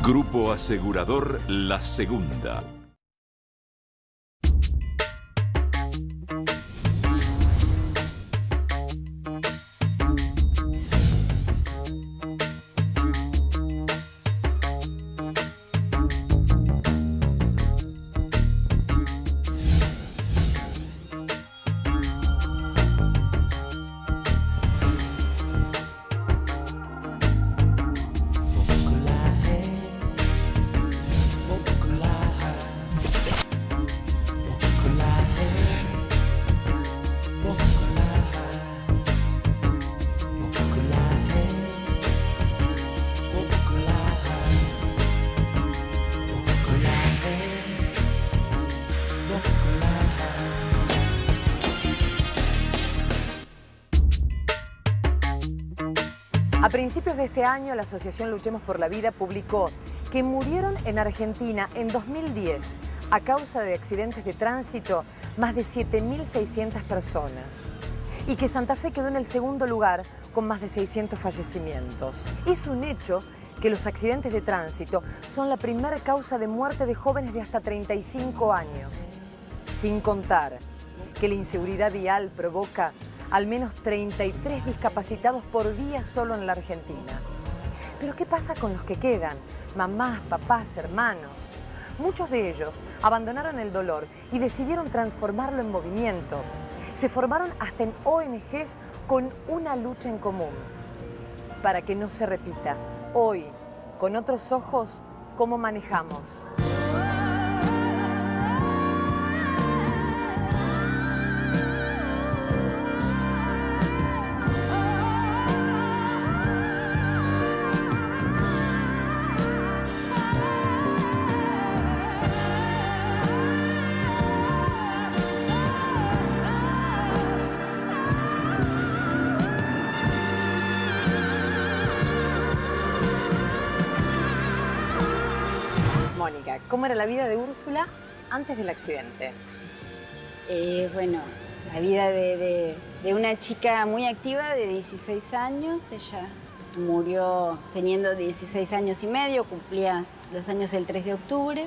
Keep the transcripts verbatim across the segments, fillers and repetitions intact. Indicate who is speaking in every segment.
Speaker 1: Grupo Asegurador La Segunda.
Speaker 2: A principios de este año, la Asociación Luchemos por la Vida publicó que murieron en Argentina en dos mil diez a causa de accidentes de tránsito más de siete mil seiscientas personas y que Santa Fe quedó en el segundo lugar con más de seiscientos fallecimientos. Es un hecho que los accidentes de tránsito son la primera causa de muerte de jóvenes de hasta treinta y cinco años, sin contar que la inseguridad vial provoca al menos treinta y tres discapacitados por día solo en la Argentina. Pero ¿qué pasa con los que quedan? Mamás, papás, hermanos. Muchos de ellos abandonaron el dolor y decidieron transformarlo en movimiento. Se formaron hasta en O N Ges con una lucha en común. Para que no se repita, hoy, con otros ojos, ¿cómo manejamos? Mónica, ¿cómo era la vida de Úrsula antes del accidente?
Speaker 3: Eh, bueno, la vida de, de, de una chica muy activa de dieciséis años. Ella murió teniendo dieciséis años y medio, cumplía los años el tres de octubre.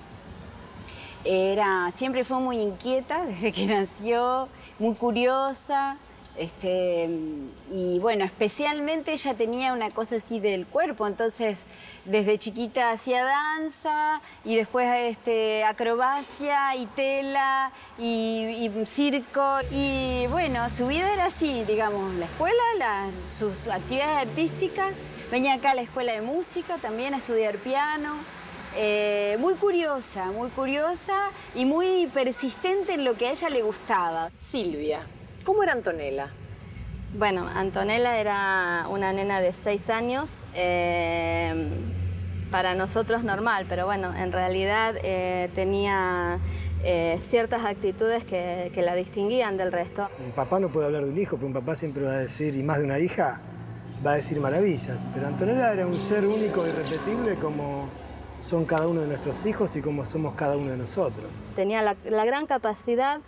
Speaker 3: Era, siempre fue muy inquieta desde que nació, muy curiosa. Este, y bueno, especialmente ella tenía una cosa así del cuerpo, entonces desde chiquita hacía danza y después este, acrobacia y tela y, y circo. Y bueno, su vida era así, digamos, la escuela, la, sus actividades artísticas. Venía acá a la escuela de música también a estudiar piano. Eh, muy curiosa, muy curiosa y muy persistente en lo que a ella le gustaba.
Speaker 2: Silvia, ¿cómo era Antonella?
Speaker 4: Bueno, Antonella era una nena de seis años, eh, para nosotros normal, pero bueno, en realidad eh, tenía eh, ciertas actitudes que, que la distinguían del resto.
Speaker 5: Un papá no puede hablar de un hijo, pero un papá siempre va a decir, y más de una hija, va a decir maravillas. Pero Antonella era un ser único e irrepetible como son cada uno de nuestros hijos y como somos cada uno de nosotros.
Speaker 4: Tenía la, la gran capacidad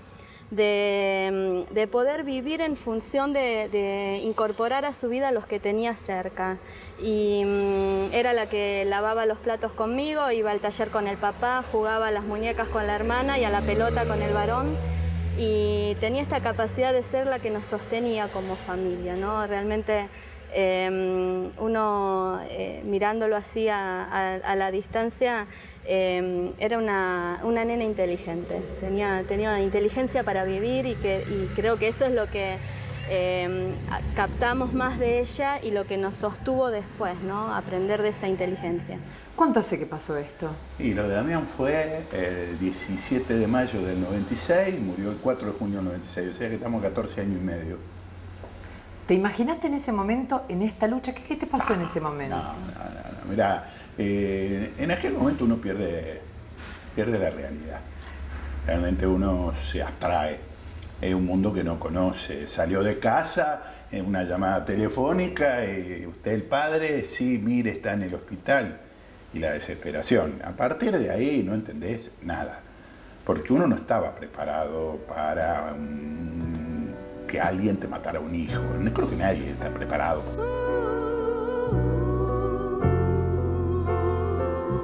Speaker 4: De, de poder vivir en función de, de incorporar a su vida a los que tenía cerca. Y um, era la que lavaba los platos conmigo, iba al taller con el papá, jugaba a las muñecas con la hermana y a la pelota con el varón. Y tenía esta capacidad de ser la que nos sostenía como familia, ¿no? Realmente eh, uno eh, mirándolo así a, a, a la distancia, Eh, era una, una nena inteligente, tenía, tenía una inteligencia para vivir y, que, y creo que eso es lo que eh, captamos más de ella y lo que nos sostuvo después, ¿no? Aprender de esa inteligencia.
Speaker 2: ¿Cuánto hace que pasó esto?
Speaker 6: Y lo de Damián fue el diecisiete de mayo del noventa y seis, murió el cuatro de junio del noventa y seis, o sea que estamos catorce años y medio.
Speaker 2: ¿Te imaginaste en ese momento, en esta lucha? ¿Qué, qué te pasó en ese momento?
Speaker 6: No, no, no, no. Mirá, eh, en aquel momento uno pierde, pierde la realidad. Realmente uno se abstrae. Es un mundo que no conoce. Salió de casa, en una llamada telefónica, y usted el padre, sí, mire, está en el hospital. Y la desesperación. A partir de ahí no entendés nada. Porque uno no estaba preparado para um, que alguien te matara a un hijo. No creo que nadie está preparado.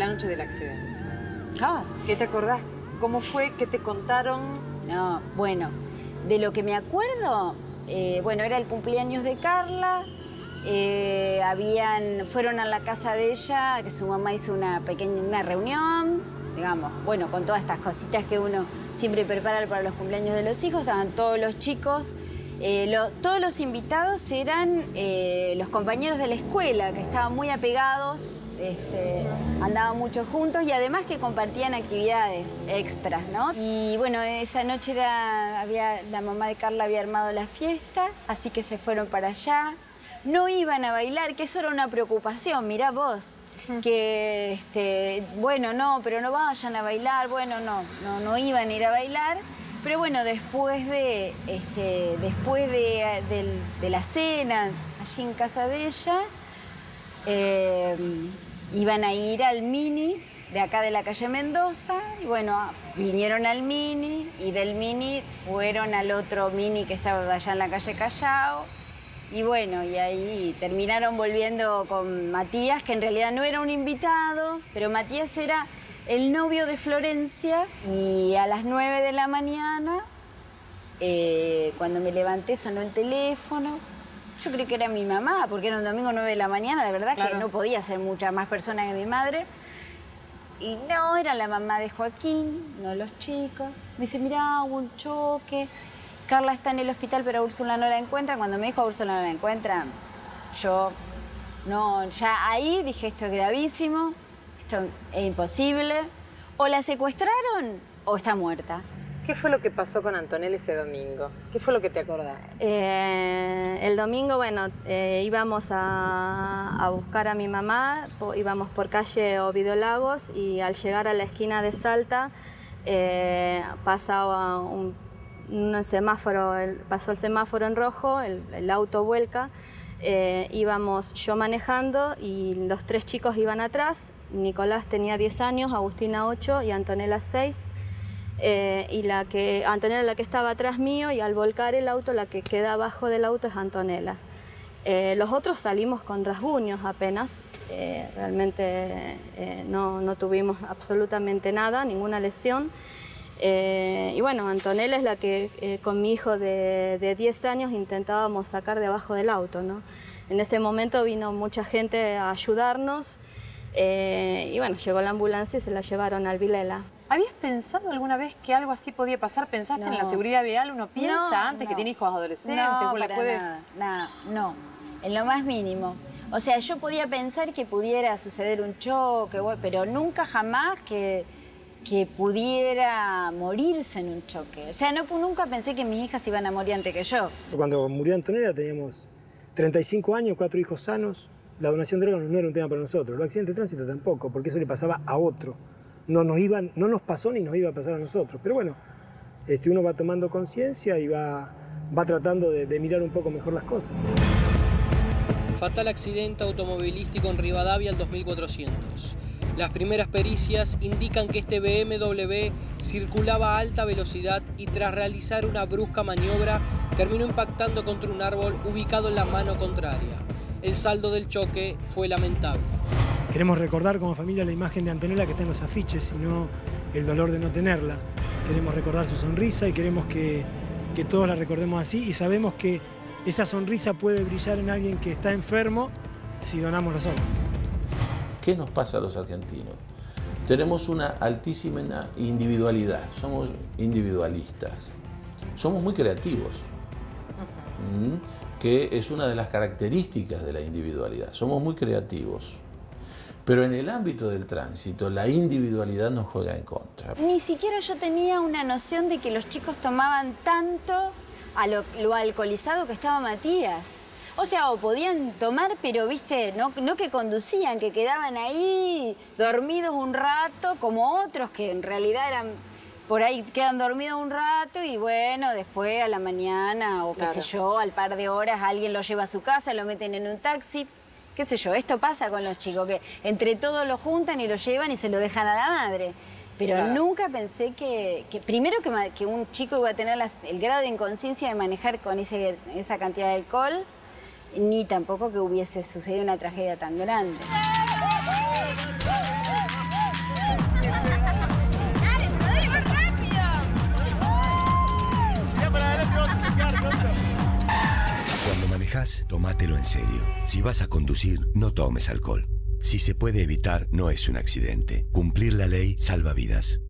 Speaker 2: noche del accidente.
Speaker 3: Ah,
Speaker 2: ¿Qué te acordás? ¿Cómo fue? ¿Qué te contaron?
Speaker 3: no, bueno, de lo que me acuerdo, eh, bueno, era el cumpleaños de Carla, eh, habían, fueron a la casa de ella, que su mamá hizo una pequeña una reunión, digamos, bueno, con todas estas cositas que uno siempre prepara para los cumpleaños de los hijos, estaban todos los chicos, eh, lo, todos los invitados eran eh, los compañeros de la escuela, que estaban muy apegados, este, andaban mucho juntos y además que compartían actividades extras, ¿no? Y bueno, esa noche era, había, la mamá de Carla había armado la fiesta, así que se fueron para allá. No iban a bailar, que eso era una preocupación, mirá vos. Que, este, bueno, no, pero no vayan a bailar, bueno, no, no, no iban a ir a bailar. Pero bueno, después de, este, después de, de, de la cena, allí en casa de ella, eh, iban a ir al Mini, de acá de la calle Mendoza, y bueno, vinieron al Mini, y del Mini fueron al otro Mini que estaba allá en la calle Callao, y bueno, y ahí terminaron volviendo con Matías, que en realidad no era un invitado, pero Matías era el novio de Florencia, y a las nueve de la mañana, eh, cuando me levanté, sonó el teléfono. Yo creí que era mi mamá, porque era un domingo nueve de la mañana, la verdad claro. que no podía ser mucha más persona que mi madre. Y no, era la mamá de Joaquín, no los chicos. Me dice, mirá, hubo un choque. Carla está en el hospital, pero a Úrsula no la encuentran. Cuando me dijo a Úrsula no la encuentran, yo, no, ya ahí dije, esto es gravísimo, esto es imposible. O la secuestraron o está muerta.
Speaker 2: ¿Qué fue lo que pasó con Antonella ese domingo? ¿Qué fue lo que te acordás?
Speaker 4: Eh, el domingo, bueno, eh, íbamos a, a buscar a mi mamá, po, íbamos por calle Ovidio Lagos y al llegar a la esquina de Salta eh, pasaba un, un semáforo, el, pasó el semáforo en rojo, el, el auto vuelca, eh, íbamos yo manejando y los tres chicos iban atrás, Nicolás tenía diez años, Agustina ocho y Antonella seis. Eh, y la que, Antonella la que estaba atrás mío y al volcar el auto la que queda abajo del auto es Antonella. Eh, los otros salimos con rasguños apenas, eh, realmente eh, no, no tuvimos absolutamente nada, ninguna lesión. Eh, y bueno, Antonella es la que eh, con mi hijo de, de diez años intentábamos sacar de abajo del auto, ¿no? En ese momento vino mucha gente a ayudarnos eh, y bueno, llegó la ambulancia y se la llevaron al Vilela.
Speaker 2: ¿Habías pensado alguna vez que algo así podía pasar? ¿Pensaste no. en la seguridad vial? Uno piensa no, antes no. que tiene hijos adolescentes.
Speaker 3: No,
Speaker 2: para
Speaker 3: puede... nada, nada, no, en lo más mínimo. O sea, yo podía pensar que pudiera suceder un choque, pero nunca jamás que, que pudiera morirse en un choque. O sea, no, nunca pensé que mis hijas iban a morir antes que yo.
Speaker 5: Cuando murió Antonella teníamos treinta y cinco años, cuatro hijos sanos. La donación de órganos no era un tema para nosotros. Los accidentes de tránsito tampoco, porque eso le pasaba a otro. No nos, iban, no nos pasó ni nos iba a pasar a nosotros. Pero bueno, este, uno va tomando conciencia y va, va tratando de, de mirar un poco mejor las cosas.
Speaker 7: Fatal accidente automovilístico en Rivadavia al dos mil cuatrocientos. Las primeras pericias indican que este B M W circulaba a alta velocidad y tras realizar una brusca maniobra terminó impactando contra un árbol ubicado en la mano contraria. El saldo del choque fue lamentable.
Speaker 5: Queremos recordar como familia la imagen de Antonella que está en los afiches y no el dolor de no tenerla. Queremos recordar su sonrisa y queremos que, que todos la recordemos así y sabemos que esa sonrisa puede brillar en alguien que está enfermo si donamos los órganos.
Speaker 8: ¿Qué nos pasa a los argentinos? Tenemos una altísima individualidad, somos individualistas, somos muy creativos, ¿Mm? que es una de las características de la individualidad, somos muy creativos. Pero en el ámbito del tránsito, la individualidad nos juega en contra.
Speaker 3: Ni siquiera yo tenía una noción de que los chicos tomaban tanto a lo, lo alcoholizado que estaba Matías. O sea, o podían tomar, pero viste, no, no que conducían, que quedaban ahí dormidos un rato, como otros que en realidad eran, por ahí quedan dormidos un rato y bueno, después a la mañana o qué claro. sé yo, al par de horas alguien lo lleva a su casa, lo meten en un taxi. Qué sé yo, esto pasa con los chicos, que entre todos lo juntan y lo llevan y se lo dejan a la madre. Pero claro. nunca pensé que, que primero que, que un chico iba a tener las, el grado de inconsciencia de manejar con ese, esa cantidad de alcohol, ni tampoco que hubiese sucedido una tragedia tan grande.
Speaker 9: manejas, tómatelo en serio. Si vas a conducir, no tomes alcohol. Si se puede evitar, no es un accidente. Cumplir la ley salva vidas.